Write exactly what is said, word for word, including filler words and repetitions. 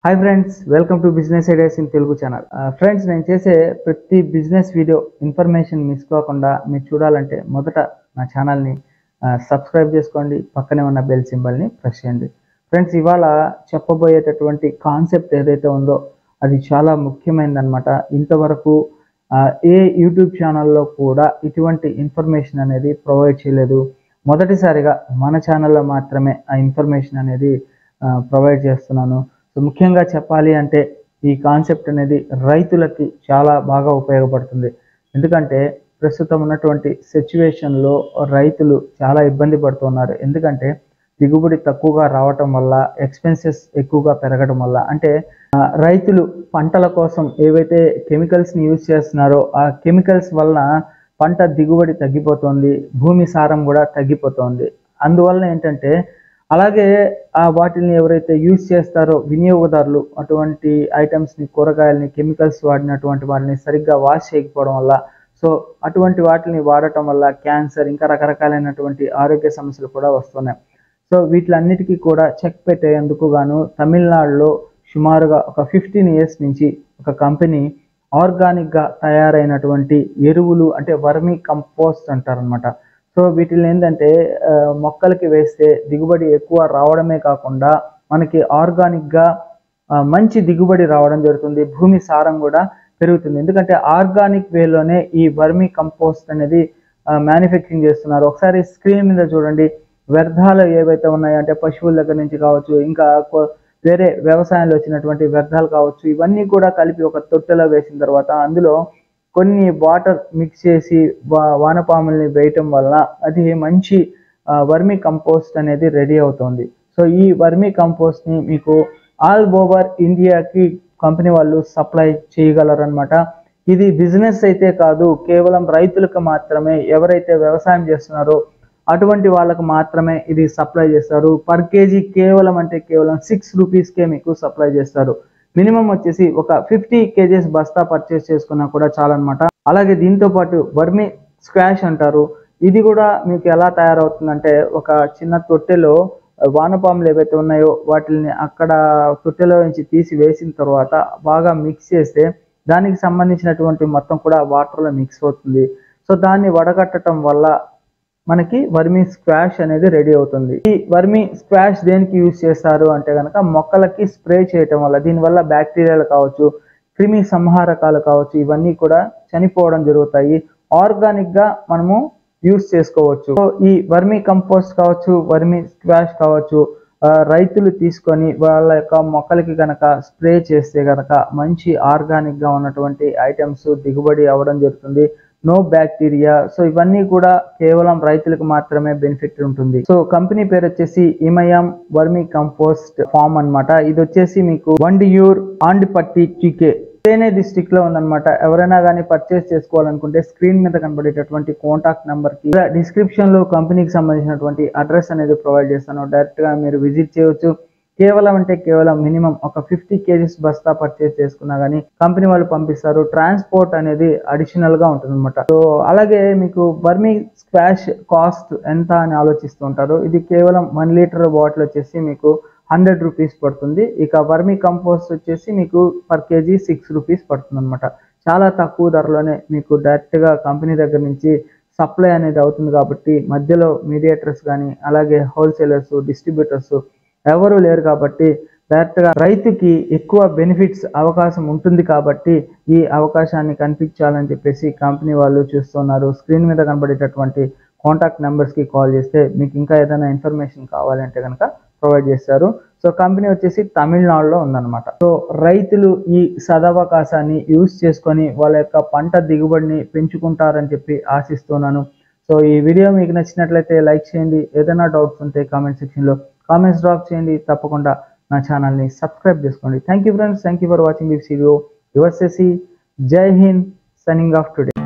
Hi friends, welcome to business ideas in Telugu channel. Friends, నేను చేసే ప్రతి బిజినెస్ వీడియో ఇన్ఫర్మేషన్ మిస్ కాకుండా మీరు చూడాలంటే మొదట నా ఛానల్ని సబ్స్క్రైబ్ చేసుకోండి, పక్కనే ఉన్న బెల్ సింబల్ని ప్రెస్ చేయండి. ఫ్రెండ్స్, ఇవాళ చెప్పబోయేటటువంటి కాన్సెప్ట్ ఏదైతే ఉందో అది చాలా ముఖ్యమైనదన్నమాట. ఇంతవరకు ఏ యూట్యూబ్ ఛానల్లో కూడా ఇటువంటి ఇన్ఫర్మేషన్ అనేది ప్రొవైడ్ చేయలేదు. మొదటిసారిగా మన ఛానల్లో మాత్రమే ఆ ఇన్ఫర్మేషన్ అనేది ప్రొవైడ్ చేస్తున్నాను. సో ముఖ్యంగా చెప్పాలి అంటే ఈ కాన్సెప్ట్ అనేది రైతులకి చాలా బాగా ఉపయోగపడుతుంది. ఎందుకంటే ప్రస్తుతం ఉన్నటువంటి సిచ్యువేషన్లో రైతులు చాలా ఇబ్బంది పడుతున్నారు. ఎందుకంటే దిగుబడి తక్కువగా రావటం వల్ల, ఎక్స్పెన్సెస్ ఎక్కువగా పెరగడం వల్ల, అంటే రైతులు పంటల కోసం ఏవైతే కెమికల్స్ని యూజ్ చేస్తున్నారో ఆ కెమికల్స్ వలన పంట దిగుబడి తగ్గిపోతుంది, భూమి సారం కూడా తగ్గిపోతుంది. అందువలన ఏంటంటే అలాగే ఆ వాటిని ఎవరైతే యూజ్ చేస్తారో వినియోగదారులు అటువంటి ఐటమ్స్ని, కూరగాయలని కెమికల్స్ వాడినటువంటి వాటిని సరిగ్గా వాష్ చేయకపోవడం వల్ల, సో అటువంటి వాటిని వాడటం వల్ల క్యాన్సర్ ఇంకా రకరకాలైనటువంటి ఆరోగ్య సమస్యలు కూడా వస్తున్నాయి. సో వీటిలన్నిటికీ కూడా చెక్ పెట్టేందుకు గాను తమిళనాడులో సుమారుగా ఒక ఫిఫ్టీన్ ఇయర్స్ నుంచి ఒక కంపెనీ ఆర్గానిక్గా తయారైనటువంటి ఎరువులు, అంటే వర్మీ కంపోస్ట్ అంటారనమాట. సో వీటిని ఏంటంటే మొక్కలకి వేస్తే దిగుబడి ఎక్కువ రావడమే కాకుండా మనకి ఆర్గానిక్గా మంచి దిగుబడి రావడం జరుగుతుంది, భూమి సారం కూడా పెరుగుతుంది. ఎందుకంటే ఆర్గానిక్ వేలోనే ఈ వర్మీ కంపోస్ట్ అనేది మ్యానుఫ్యాక్చరింగ్ చేస్తున్నారు. ఒకసారి స్క్రీన్ మీద చూడండి, వ్యర్థాలు ఏవైతే ఉన్నాయో అంటే పశువుల దగ్గర నుంచి కావచ్చు, ఇంకా వేరే వ్యవసాయంలో వచ్చినటువంటి వ్యర్థాలు కావచ్చు, ఇవన్నీ కూడా కలిపి ఒక తొట్టెలో వేసిన తర్వాత అందులో కొన్ని వాటర్ మిక్స్ చేసి వానపాముల్ని వేయటం వల్ల అది మంచి వర్మీ కంపోస్ట్ అనేది రెడీ అవుతుంది. సో ఈ వర్మీ కంపోస్ట్ని మీకు ఆల్ ఓవర్ ఇండియాకి కంపెనీ వాళ్ళు సప్లై చేయగలరనమాట. ఇది బిజినెస్ అయితే కాదు, కేవలం రైతులకు మాత్రమే, ఎవరైతే వ్యవసాయం చేస్తున్నారో అటువంటి వాళ్ళకు మాత్రమే ఇది సప్లై చేస్తారు. పర్ కేజీ కేవలం అంటే కేవలం సిక్స్ రూపీస్కే మీకు సప్లై చేస్తారు. మినిమం వచ్చేసి ఒక ఫిఫ్టీ కేజెస్ బస్తా పర్చేస్ చేసుకున్నా కూడా చాలన్నమాట. అలాగే దీంతో పాటు వర్మీ స్క్వాష్ అంటారు. ఇది కూడా మీకు ఎలా తయారవుతుందంటే ఒక చిన్న తొట్టెలో వానపాములు ఏవైతే ఉన్నాయో వాటిని అక్కడ తొట్టెలో నుంచి తీసి వేసిన తర్వాత బాగా మిక్స్ చేస్తే దానికి సంబంధించినటువంటి మొత్తం కూడా వాటర్లో మిక్స్ అవుతుంది. సో దాన్ని వడగట్టడం వల్ల మనకి వర్మీ స్క్వాష్ అనేది రెడీ అవుతుంది. ఈ వర్మీ స్క్వాష్ దేనికి యూజ్ చేస్తారు అంటే కనుక మొక్కలకి స్ప్రే చేయటం వల్ల దీనివల్ల బ్యాక్టీరియాలు కావచ్చు, క్రిమి సంహారకాలు కావచ్చు, ఇవన్నీ కూడా చనిపోవడం జరుగుతాయి. ఆర్గానిక్ గా మనము యూజ్ చేసుకోవచ్చు. సో ఈ వర్మీ కంపోస్ట్ కావచ్చు, వర్మీ స్క్వాష్ కావచ్చు, రైతులు తీసుకొని వాళ్ళ యొక్క మొక్కలకి కనుక స్ప్రే చేస్తే కనుక మంచి ఆర్గానిక్ గా ఉన్నటువంటి ఐటమ్స్ దిగుబడి అవ్వడం జరుగుతుంది. No bacteria. సో ఇవన్నీ కూడా కేవలం రైతులకు మాత్రమే బెనిఫిట్ ఉంటుంది. సో కంపెనీ పేరు వచ్చేసి ఇమయం వర్మీ కంపోస్ట్ ఫార్మ్ అనమాట. ఇది వచ్చేసి మీకు వండియూర్ ఆండిపట్టి టీకే తేనే డిస్ట్రిక్ట్ లో ఉందన్నమాట. ఎవరైనా కానీ పర్చేస్ చేసుకోవాలనుకుంటే స్క్రీన్ మీద కనబడేటటువంటి కాంటాక్ట్ నెంబర్ కి డిస్క్రిప్షన్ లో కంపెనీకి సంబంధించినటువంటి అడ్రస్ అనేది ప్రొవైడ్ చేస్తాను. డైరెక్ట్ గా మీరు విజిట్ చేయవచ్చు. కేవలం అంటే కేవలం మినిమం ఒక ఫిఫ్టీ కేజీస్ బస్తా పర్చేస్ చేసుకున్నా కానీ కంపెనీ వాళ్ళు పంపిస్తారు. ట్రాన్స్పోర్ట్ అనేది అడిషనల్ గా ఉంటుంది అనమాట. సో అలాగే మీకు వర్మీ స్క్వాష్ కాస్ట్ ఎంత అని ఆలోచిస్తూ ఉంటారు. ఇది కేవలం వన్ లీటర్ బాటిల్ వచ్చేసి మీకు హండ్రెడ్ రూపీస్ పడుతుంది. ఇక వర్మీ కంపోస్ట్ వచ్చేసి మీకు పర్ కేజీ సిక్స్ రూపీస్ పడుతుంది అనమాట. చాలా తక్కువ ధరలోనే మీకు డైరెక్ట్ గా కంపెనీ దగ్గర నుంచి సప్లై అనేది అవుతుంది. కాబట్టి మధ్యలో మీడియేటర్స్ కానీ అలాగే హోల్సేలర్స్, డిస్ట్రిబ్యూటర్స్ ఎవరు లేరు. కాబట్టి డైరెక్ట్గా రైతుకి ఎక్కువ బెనిఫిట్స్ అవకాశం ఉంటుంది. కాబట్టి ఈ అవకాశాన్ని కనిపించాలని చెప్పేసి కంపెనీ వాళ్ళు చూస్తున్నారు. స్క్రీన్ మీద కనబడేటటువంటి కాంటాక్ట్ నెంబర్స్కి కాల్ చేస్తే మీకు ఇంకా ఏదైనా ఇన్ఫర్మేషన్ కావాలంటే కనుక ప్రొవైడ్ చేస్తారు. సో కంపెనీ వచ్చేసి తమిళనాడులో ఉందన్నమాట. సో రైతులు ఈ సదవకాశాన్ని యూజ్ చేసుకొని వాళ్ళ యొక్క పంట దిగుబడిని పెంచుకుంటారని చెప్పి ఆశిస్తున్నాను. సో ఈ వీడియో మీకు నచ్చినట్లయితే లైక్ చేయండి. ఏదైనా డౌట్స్ ఉంటే కామెంట్ సెక్షన్లో కామెంట్స్ డ్రాప్ చేయండి. తప్పకుండా నా ఛానల్ని సబ్స్క్రైబ్ చేసుకోండి. Thank you friends, thank you for watching this video. Your Shashi, Jai Hind, signing off today.